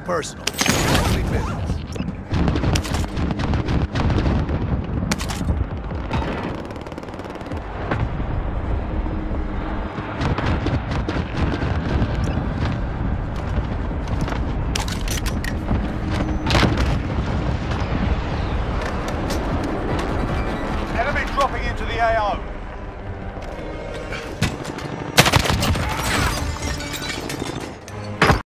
personal. Only business. Enemy dropping into the AO.